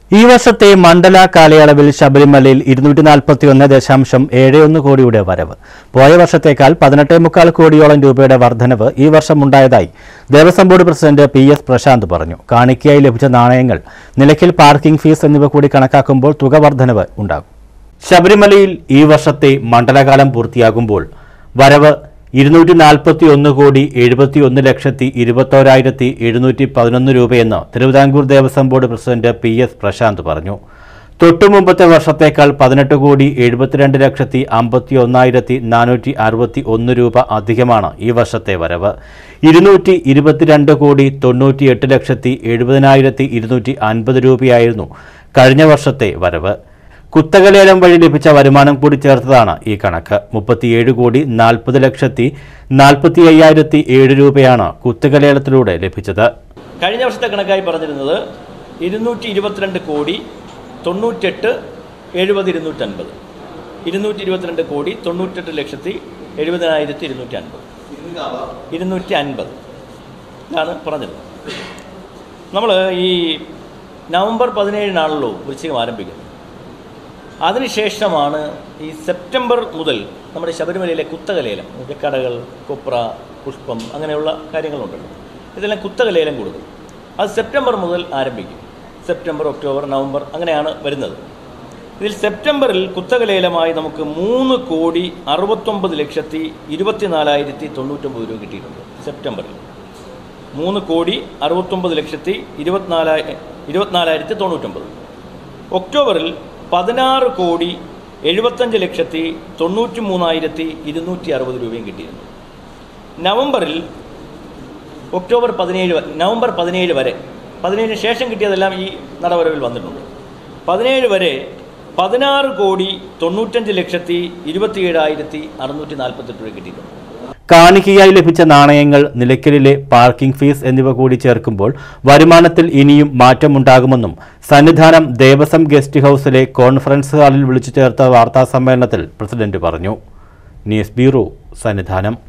ഈ വർഷത്തെ മണ്ഡല കാലയളവിൽ ശബരിമലയിൽ 241.71 കോടിയുടെ വരവ്. പോയ വർഷത്തേക്കാൾ 18.25 കോടിയോളം രൂപയുടെ വർധനവ് ഈ വർഷം ഉണ്ടായതായി Devaswom board president PS Prashanth പറഞ്ഞു. കാണിക്കയായി ലഭിച്ച നാണയങ്ങൾ, നിലയ്ക്കൽ പാർക്കിംഗ് ഫീസ് എന്നിവ കൂടി കണക്കാക്കുമ്പോൾ തുക വർധനവ് ഉണ്ടാകും. ശബരിമലയിൽ ഈ വർഷത്തെ മണ്ഡലകാലം പൂർത്തിയാകുമ്പോൾ വരവ് 241,71,21,711 രൂപയെന്ന് Travancore Devaswom board president PS Prashanth പറഞ്ഞു. തൊട്ടുമുമ്പത്തെ വർഷത്തേക്കാൾ 18,72,51,461 രൂപ അധികമാണ് ഈ വർഷത്തെ വരവ്. 222,98,70,250 രൂപയായിരുന്നു കഴിഞ്ഞ വർഷത്തെ വരവ്. കുത്തകലേലം വഴി ലഭിച്ച വരുമാനം കൂടി ചേർത്തതാണ് ഈ കണക്ക്. 37,40,40,45,007 രൂപയാണ് കുത്തകലേലത്തിലൂടെ ലഭിച്ചത്. കഴിഞ്ഞ വർഷത്തെ കണക്കായി പറഞ്ഞിരുന്നത് 222,98,70,250 222,98,70,250 250 ഇതാണ് പറഞ്ഞത്. നമ്മൾ ഈ നവംബർ 17-നാണല്ലോ വൃശ്ചികം ആരംഭിക്കുന്നത്. അതിനുശേഷമാണ് ഈ സെപ്റ്റംബർ മുതൽ നമ്മുടെ ശബരിമലയിലെ കുത്തകലേലം, കടകൾ, കൊപ്ര, പുഷ്പം, അങ്ങനെയുള്ള കാര്യങ്ങളുണ്ടല്ലോ, ഇതെല്ലാം കുത്തകലേലം കൊടുക്കും. അത് സെപ്റ്റംബർ മുതൽ ആരംഭിക്കും. സെപ്റ്റംബർ, ഒക്ടോബർ, നവംബർ അങ്ങനെയാണ് വരുന്നത്. ഇതിൽ സെപ്റ്റംബറിൽ കുത്തകലേലമായി നമുക്ക് 3,69,24,099 രൂപ കിട്ടിയിട്ടുണ്ട്. സെപ്റ്റംബറിൽ 3,69,24,099. ഒക്ടോബറിൽ 16,75,93,260 രൂപയും കിട്ടിയിരുന്നു. നവംബറിൽ നവംബർ 17 വരെ, 17 ശേഷം കിട്ടിയതെല്ലാം ഈ നടവരവിൽ വന്നിട്ടുണ്ട്. 17 വരെ 16,95,27,648 രൂപ കിട്ടിയിട്ടുണ്ട്. കാണിക്കയായി ലഭിച്ച നാണയങ്ങൾ, നിലയ്ക്കലിലെ പാർക്കിംഗ് ഫീസ് എന്നിവ കൂടി ചേർക്കുമ്പോൾ വരുമാനത്തിൽ ഇനിയും മാറ്റമുണ്ടാകുമെന്നും സന്നിധാനം ദേവസ്വം ഗസ്റ്റ് ഹൌസിലെ കോൺഫറൻസ് ഹാളിൽ വിളിച്ചു ചേർത്ത വാർത്താസമ്മേളനത്തിൽ പ്രസിഡന്റ് പറഞ്ഞു. News bureau, Sannidhanam.